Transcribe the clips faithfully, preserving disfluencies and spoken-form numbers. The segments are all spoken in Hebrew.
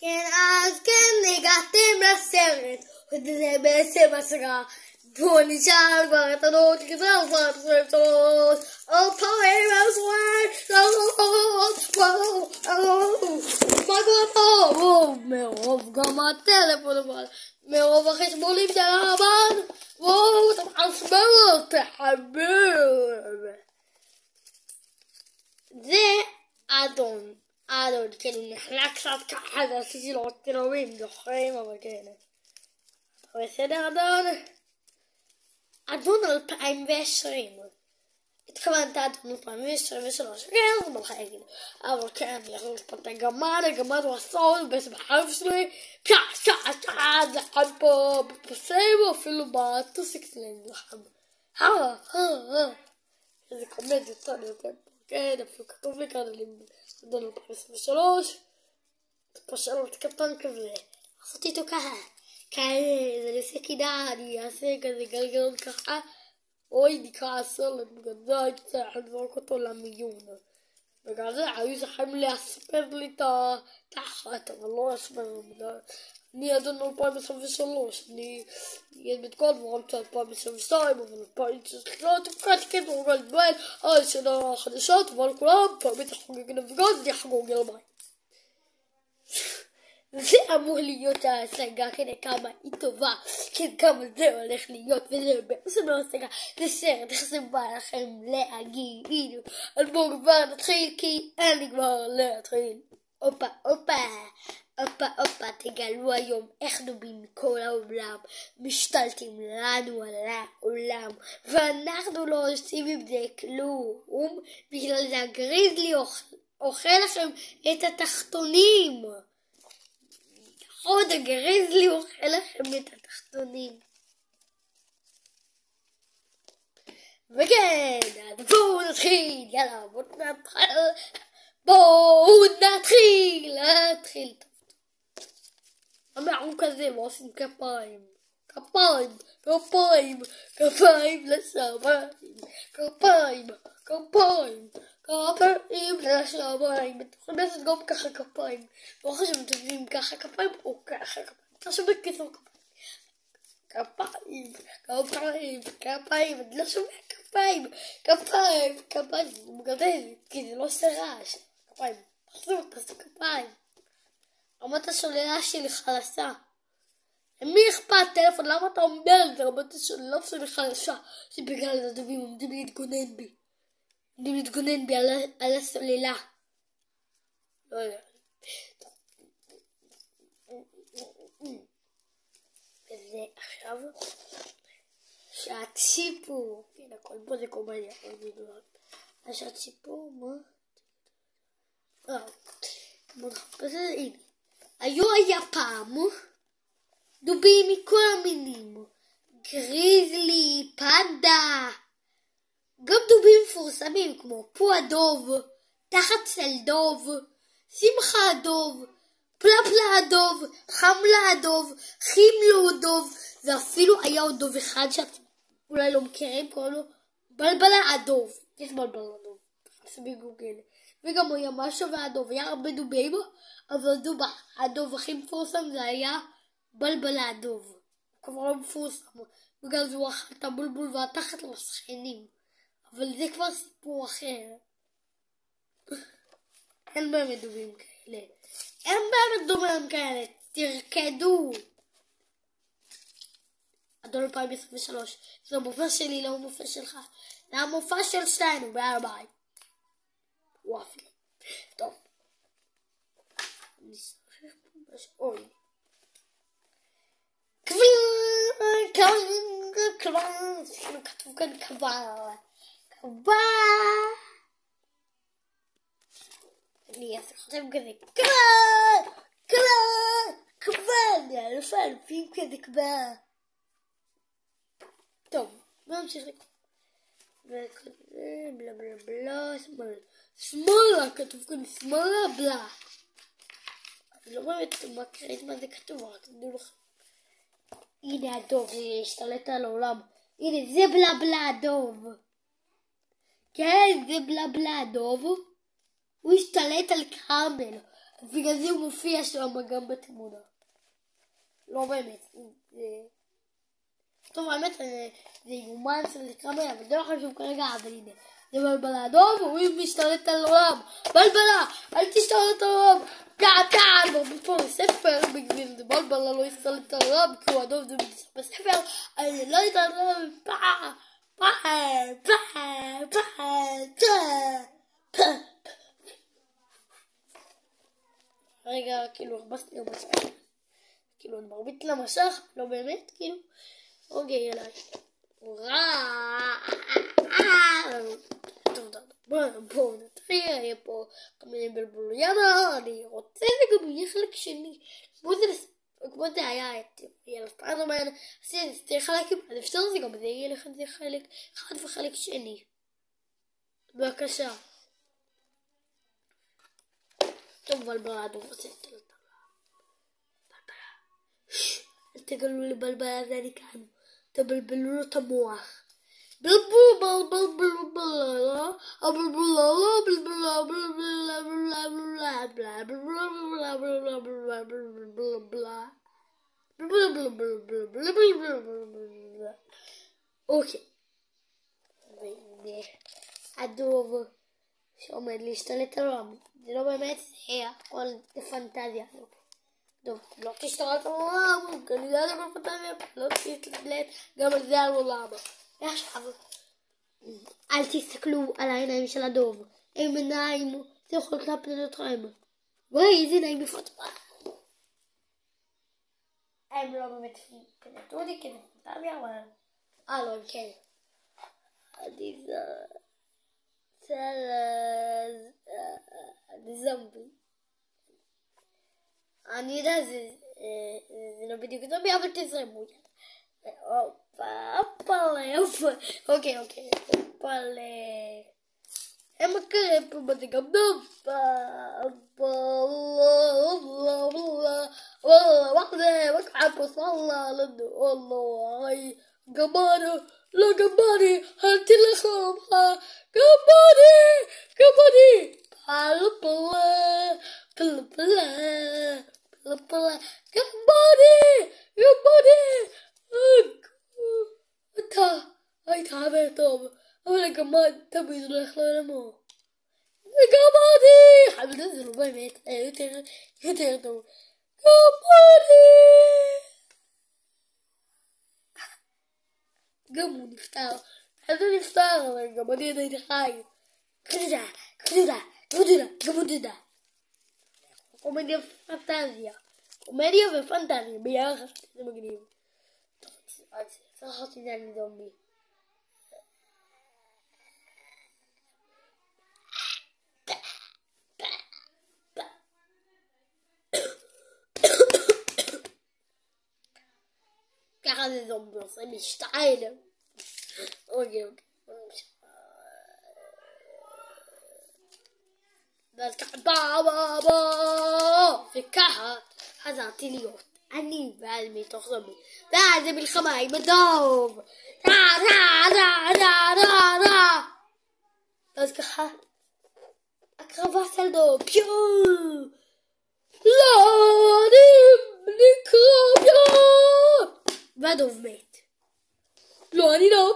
כן, אז כן, הגעתם לסרט, וזה בעצם הסרט. בואו נשאל כבר את הנות, כי זה עושה שלוש, אלפיים עשרה, מה קורה פה? מרוב גם הטלפון, אבל מרוב החשבונים של הרבן, וואו, אתה מחשבן, תחבר. זה אדון, אדון, כאילו נחלק קצת ככה, זה עשיתי לו צילומים, זוכרים, אבל כן. בסדר אדון? אדון אלפיים ועשרים. התכוונת אדון אלפיים ועשרים ושלוש, כן, זה מלכה יגיד. אבל כן, יש פה את הגמד, הגמד הוא הסוד, בעצם החלף שלי, פשע, פשע, פשע, זה עד פה בפסים, אפילו בטוסיק שלי, נלחם. הא, הא, הא. איזה קומד יוצא לי יותר פה, כן, אפילו כתוב לי כאן, אדון אלפיים עשרים ושלוש, פה שאלות קטן כזה, עשיתי איתו ככה. כזה, אני אעשה קידה, אני אעשה כזה גלגלון ככה, אוי נקרא הסולת, בגלל זה הייתי צריך לזרוק אותו למיון. בגלל זה היו צריכים להספר לי את התחת, אבל לא להספר בגלל. אני אדון אלפיים עשרים ושלוש, אני אגיד כל דברים של אלפיים עשרים ושתיים, אבל אלפיים עשרים ושלוש, תפקדתי כתוב גל בין, על שנה חדשות, אבל כולם, פעמית החוגג נפגעת, אני אחגוג אלמיים. זה אמור להיות ההשגה, כדי כמה היא טובה, כדי כמה זה הולך להיות, וזה בעצם לא השגה, זה סרט, איך זה בא לכם להגיד, אז בואו כבר נתחיל, כי אין לי כבר להתחיל. הופה, הופה, הופה, הופה, תגלו היום איך דובים מכל העולם משתלטים לנו על העולם, ואנחנו לא עושים עם זה כלום, בגלל זה הגריזלי אוכל לכם את התחתונים. עוד הגריזלי אוכל לכם את התחתונים. וכן, אז בואו נתחיל, יאללה, בואו נתחיל, בואו נתחיל, נתחיל. אנחנו כזה, לא עושים כפיים, כפיים, כפיים, כפיים לשמיים, כפיים, כפיים. כפיים לשמיים, אתם יכולים לעשות גם ככה כפיים, לא חשוב אם אתם יודעים ככה כפיים או ככה כפיים, תחשוב בקיצור כפיים, כפיים, כפיים, כפיים, אני לא שומע כפיים, כפיים, כפיים, זה מגדל, כי זה לא עושה רעש, כפיים, תחשוב, תעשו כפיים. רמת השוללה שלי חלשה, למי אכפת טלפון, למה אתה אומר את זה, רמת השוללה שלי חלשה, שבגלל הדברים עומדים להתגונן בי. אני מתגונן בי על הסוללה. לא יודע. וזה עכשיו שעת סיפור. הנה, הכל פה זה קומדיה. השעת סיפור, מה? אה, בוא נחפש את זה, הנה. היו היה פעם דובים מכל המינים. גריזלי, פנדה. גם דובים מפורסמים כמו פו הדוב, תחת צל דוב, שמחה הדוב, פלפלה הדוב, חמלה הדוב, חימלו הדוב, ואפילו היה עוד דוב אחד שאתם אולי לא מכירים, קוראים לו בלבלה הדוב. יש בלבלה הדוב, תחפש בגוגל. וגם היה משהו והדוב, היה הרבה דובים, אבל דוב, הדוב הכי מפורסם זה היה בלבלה הדוב. כבר לא מפורסם, בגלל זה הוא אכל את הבולבול והתחת לו שכנים. אבל זה כבר סיפור אחר. אין באמת דובים כאלה. אין באמת דובים כאלה. תרקדו. אדון אלפיים עשרים ושלוש. זה המופע שלי, לא המופע שלך. זה המופע של שתינו, ביי. וואפי. טוב. אוי. כבר, כבר, כבר. כתוב כאן כבר. כבר. אני אעשה חושב כזה. כבר, כבר, כבר. זה אלף אלפים כזה כבר. טוב, בואו נמשיך לקרוא. וכזה, בלה בלה בלה, שמאלה. שמאלה, כתוב כאן שמאלה בלה. אני לא באמת מקראת מה זה כתוב, רק תדעו לכם. הנה הדוב, זה השתלט על העולם. הנה, זה בלה בלה הדוב. כן, זה בלה בלה הדוב. הוא השתלט על קרמל. בגלל זה הוא מופיע שם גם בתמונה. לא באמת. טוב, האמת, זה יומן של כמה, אבל זה לא חשוב כרגע, אבל הנה. זה בלבלה אדום, הוא משתלט על העולם. בלבלה, אל תשתלט על העולם. קעתן, מרבית פה בספר, בגלל זה בלבלה לא ישתלט על העולם, כי הוא אדום זה בספר, אני לא ישתלט על העולם. פאה, פאה, פאה, פאה, פאה, פאה. רגע, כאילו, הרבסתי לו בספר. כאילו, אני מרבית למסך, לא באמת, כאילו. אוקיי, אליי. בואו נתחיל, יהיה פה כל מיני בלבולויאנה, אני רוצה שגם יהיה חלק שני. כמו זה היה את ילד ספיידרמן, עשיתי שתי חלקים, אז אפשר זה גם זה יהיה לך זה חלק אחד וחלק שני. בבקשה. טוב, בלבלה, אני רוצה את זה. אל תגלו לבלבלה, זה אני כאן. תבלבלו לו את המוח. בלבלו בלבל בלבלה, הבלבלה בלבלה בלבלה בלבלה בלבלה בלבלה בלבלה בלבלה בלבלה. אוקיי. והנה הדוב שעומד להשתלט על העולם. זה לא באמת, זה הכל פנטזיה. טוב, לא תשתלט על העולם, אני יודע על הכל פנטזיה, לא תשתלט גם על זה על העולם. ועכשיו, אל תסתכלו על העיניים של הדוב. הם עיניים, זה יכול להפיל אתכם. וואי, איזה עיניים בפתחה. הם לא באמת פינתו אותי, כי זה פנטזיה, אבל... אה, לא, הם כן. אני זה... צלז... אני זומבי. אני יודע, זה לא בדיוק זומבי, אבל תזרמו. הופה, הופה, הופה. אוקיי, אוקיי. הופה, הם מכירים פה בזה גם הופה, הופה, לא, לא, לא, מה זה? מה קרה פה? סללה, לא, לא, היי, גמרי, לא גמרי, אל תלך לך, גמרי, גמרי, פלפלה, פלפלה, פלפלה, גמרי, גמרי, אתה היית חבר טוב, אבל הגמד תמיד הולך לעולמו. גמרי! חמדה זה לא באמת, היה יותר, יותר טוב. גמרי! גם הוא נפטר. חמדה נפטר, אבל גמרי עדיין חי. קרודה, קרודה, קרודה, קרודה. קומדיה ופנטזיה. קומדיה ופנטזיה, ביחד, זה מגניב. אז צריך לעשות את זה על זומבי. ככה זה זומבי עושה משתעל. אוקיי, אוקיי. ואז ככה בא בא בא וככה חזרתי להיות אני ואז מתוך זומבי. ואז זה מלחמה עם הדוב. רה רה רה רה רה רה. ואז ככה הקרבה של דוב. פיו. לא אני נקרב יא. והדוב מת. לא אני לא.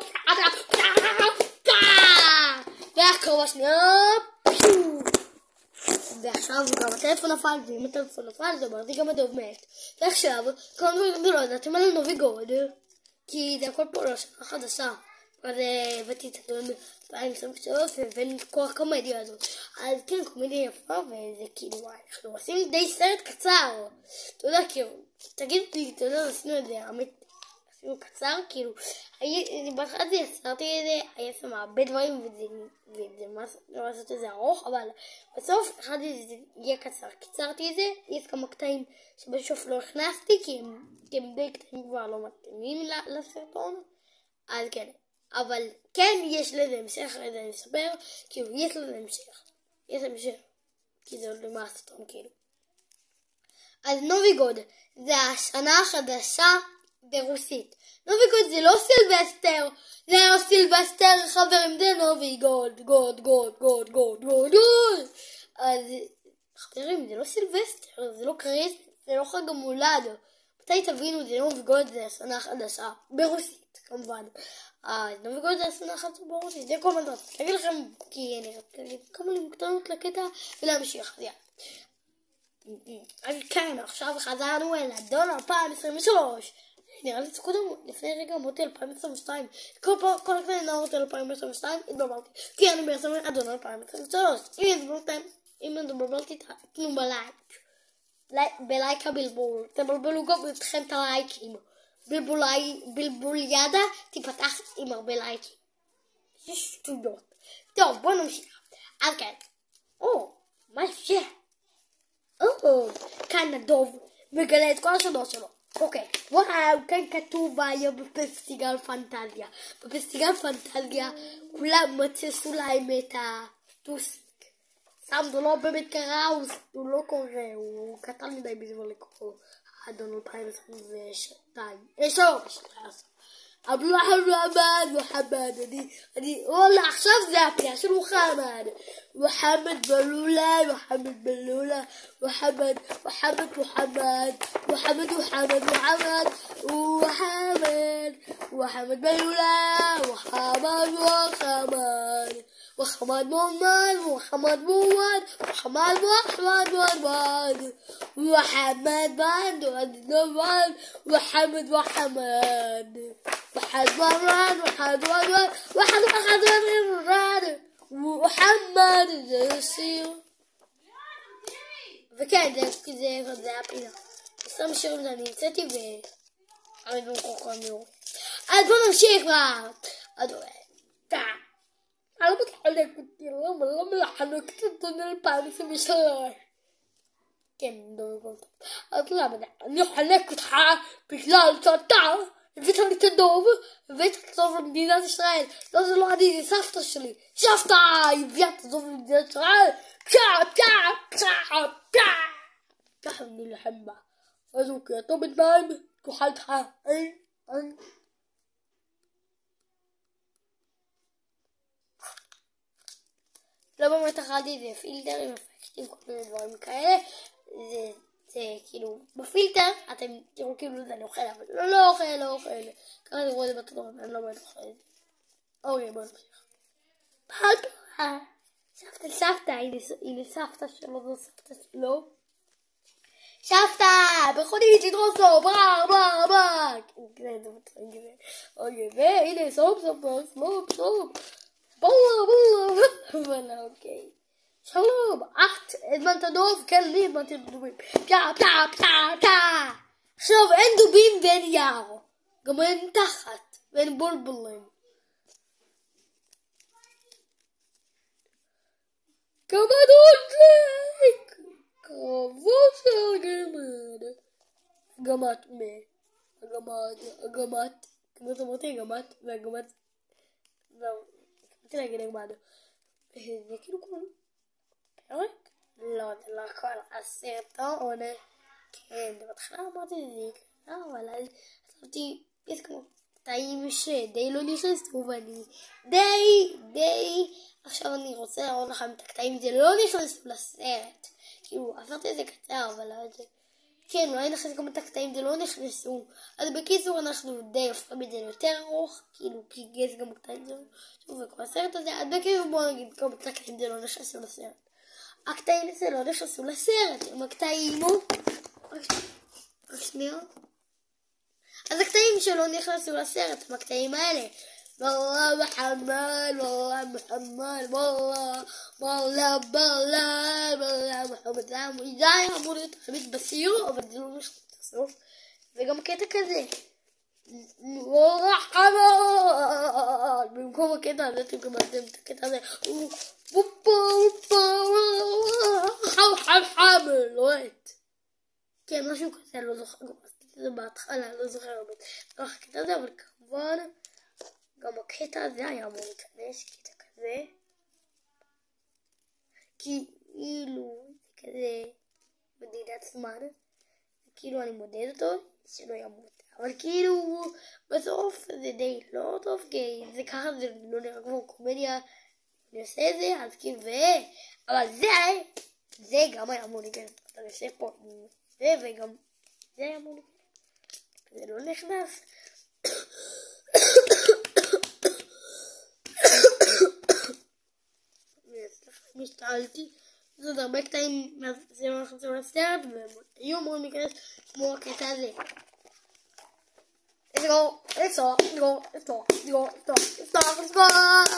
והקרבה שנייה. פיו. ועכשיו גם הטלפון נפל, ואם הטלפון נפל, זאת אומרת, גם הדוב מת. ועכשיו, כל מיני גדולות, אתם על נוביגוד, כי זה הכל פה לא שנה חדשה. אז הבאתי את הדון ב-אלפיים עשרים ושלוש, והבאנו את כל הקומדיה הזאת. אז כן, קומדיה יפה, וזה כאילו, אנחנו עושים די סרט קצר. אתה יודע, כאילו, תגיד לי, אתה יודע, עשינו את זה, האמת, עשינו קצר, כאילו, בהתחלה זה יצרתי את זה, היה שם הרבה דברים, וזה מה לעשות את זה ארוך, אבל בסוף אחד זה יהיה קצר. קיצרתי את זה, יש כמה קטעים שבסוף לא הכנסתי, כי הם די קטעים כבר לא מתאימים לסרטון, אז כן. אבל כן יש לזה המשך, לזה אני אספר, כאילו יש לזה המשך, יש המשך, כי זה עוד לא מהסרטון כאילו. אז נוביגוד זה השנה החדשה ברוסית. נוביגוד זה לא סילבסטר, זה לא סילבסטר חברים, זה נוביגוד, גוד, גוד, גוד, גוד, גוד, גוד. אז חברים, זה לא סילבסטר, זה לא קריסמס, זה לא חג המולד. מתי תבינו, זה לא מבגוד, זה השנה חדשה. ברוסית, כמובן. אה, זה לא מבגוד, זה השנה חדשה ברוסית. זה כל מה רציתי להגיד לכם, כי אני רציתי להגיד כמה לי מקטנות לקטע ולהמשיך. אז יאללה. אז כן, עכשיו חזרנו אל אדון אלפיים עשרים ושלוש. נראה לי קודם, לפני רגע אמרתי אלפיים עשרים ושתיים. כל פעם, כל הכלל נאמרתי אלפיים עשרים ושתיים, התבלבלתי. כי אני בעצם אדון אלפיים עשרים ושלוש. אם התבלבלתם, אם התבלבלתי, תנו בלייק. בלייק הבלבול. תבלבלו גם אתכם את הלייקים. בלבוליאדה תיפתח עם הרבה לייקים. זה שטויות. טוב, בואו נמשיך. אז כן. או, מה זה? או, כאן הדוב מגלה את כל הסודות שלו. אוקיי, וואו, כאן כתוב היום בפסטיגל פנטזיה. בפסטיגל פנטזיה כולם מצסו להם את הטוסיק. סתם זה לא באמת קרה, הוא לא קורא, הוא קטן מדי בשביל לקרוא אדון אלפיים עשרים ושתיים. אה, שלוש. אבל מוחמד, מוחמד, אני, אני, וואלה, עכשיו זה הפנייה של מוחמד. מוחמד בלולה, מוחמד בלולה, מוחמד, מוחמד, מוחמד, מוחמד, מוחמד, מוחמד, מוחמד, מוחמד בלולה, מוחמד, מוחמד, محمد محمد محمد محمد محمد محمد محمد محمد محمد محمد محمد محمد محمد محمد محمد محمد جسير וכן, זה זה הפינה. עשרים שירים זה אני יצאתי ואני במקום לראות. אז בוא נמשיך כבר. אז אני לא מתחלק אותי, למה? למה לחלוק את אדון אלפיים עשרים ושלוש? כן, דובר כל טוב. אז למה? אני אחלק אותך בגלל שאתה הבאת לי את הדוב, הבאת את הדוב למדינת ישראל. לא, זה לא אני, זה סבתא שלי. סבתא הביאה את הדוב למדינת ישראל. פשע, פשע, פשע, פשע. ככה אני לחם בה. אז אוקיי, אתה בינתיים, כוחלתך. אין, אין. לא באמת אכלתי, זה פילטרים, אפקטים, כל מיני דברים כאלה. זה, זה כאילו, בפילטר אתם תראו כאילו זה אני אוכל, אבל לא, לא אוכל, לא אוכל. ככה תראו את זה בתודות, אני לא באמת אוכל את זה. אוקיי, בוא נמשיך. פעם, סבתא, סבתא, הנה סבתא שלו, זו סבתא שלו. סבתא, בכונית, לדרוס לו, ברר, ברר, ברר. כן, זה מתחיל כזה. אוקיי, והנה, סוף, סוף, סוף, סוף. בואו, בואו, אבל אוקיי. שלום, את הזמנת דוב? כן, לי הזמנתי דובים. פיה, פיה, פיה, פיה. עכשיו, אין דובים ואין יער. גם אין תחת ואין בולבולים. גמד עודק. קרבו של גמד. גמד מה? הגמד, הגמד. גמד אמרתי גמד והגמד. זהו. רציתי להגיד הגמד. זה כאילו כל פרק? לא, זה לא הכל הסרטון. כן, זה בתחילה אמרתי זה יקרה, אבל אז חשבתי, יש כמו קטעים שדי לא נכנסו ואני די, די, עכשיו אני רוצה להראות לכם את הקטעים, זה לא נכנסו לסרט. כאילו, עברתי איזה קצר, אבל זה... כן, אולי נכנס גם את הקטעים, זה לא נכנסו. אז בקיצור אנחנו די הופכים את זה ליותר ארוך, כאילו, כי יש גם קטעים זה לא, וכל הסרט הזה, אז בקיצור בואו נגיד גם את הקטעים זה לא נכנסו לסרט. הקטעים זה לא נכנסו לסרט, הם הקטעים הוא... רק שנייה. אז הקטעים שלא נכנסו לסרט, הם הקטעים האלה. والله محمد والله محمد والله والله والله والله محمد لام وجاي אמור להיות תמיד בסיור, אבל זה לא נכנס לסוף. וגם קטע כזה. والله حمد במקום הקטע הזה אתם קבלתם את הקטע הזה. حمد לא את. כן, משהו כזה, לא זוכר. גם עשיתי את זה בהתחלה, לא זוכר הרבה. לא הקטע הזה, אבל כמובן גם הקטע הזה היה אמור להיכנס, קטע כזה. כאילו, זה כזה מדידת זמן. כאילו אני מודד אותו, שלא ימות. אבל כאילו, בסוף זה די לא טוב, כי זה ככה, זה לא נראה כמו קומדיה. אני עושה את זה, אז כאילו, ו... אבל זה, זה גם היה אמור להיכנס. אתה יושב פה עם זה וגם זה היה אמור להיכנס. זה לא נכנס. משתעלתי. זה עוד הרבה קטעים, זה מה אנחנו צריכים לסרט, והיו אמורים להיכנס כמו הקטע הזה. Let's go, let's go, let's go, let's go, let's go, let's go, let's go.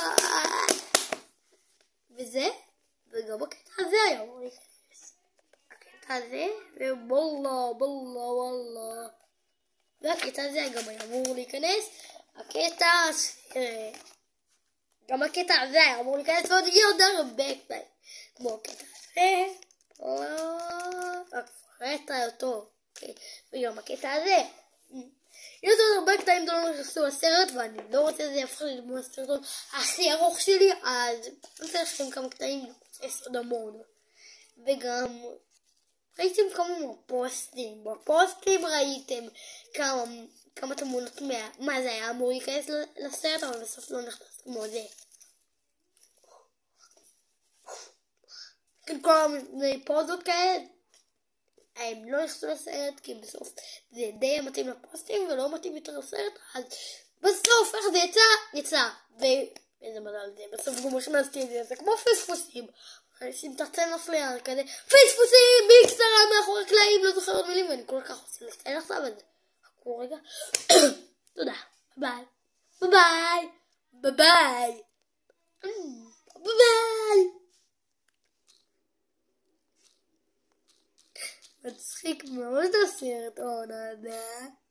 וזה, וגם הקטע הזה היה אמור להיכנס. הקטע הזה, ובוללה, בוללה, וואלה. והקטע הזה גם היה אמור להיכנס. הקטע, גם הקטע הזה היה אמור להיכנס, ועוד הגיע עוד הרבה קטעים. כמו הקטע הזה, הקטע אותו, וגם הקטע הזה. יש עוד הרבה קטעים לא נכנסו לסרט, ואני לא רוצה שזה יהפך לי כמו הסרטון הכי ארוך שלי, אז אני רוצה לכם כמה קטעים, יש עוד המון. וגם ראיתם כמה פוסטים, בפוסטים ראיתם כמה, כמה תמונות מה, מה זה היה אמור להיכנס לסרט, אבל בסוף לא נכנס כמו זה. כל מיני פוזות כאלה, הם לא נכנסו לסרט, כי בסוף זה די מתאים לפוסטים ולא מתאים יותר לסרט, אז בסוף איך זה יצא, יצא, ואיזה מזל זה, בסוף גם משמעתי את זה, זה כמו פספוסים, אנשים תרצה מפליאה כזה, פספוסים, בקצרה מאחורי הקלעים, לא זוכר עוד מילים, ואני כל כך רוצה לסתיין עכשיו, אז חכו רגע, תודה, ביי ביי, ביי ביי, ביי ביי. מצחיק מאוד הסרטון הזה.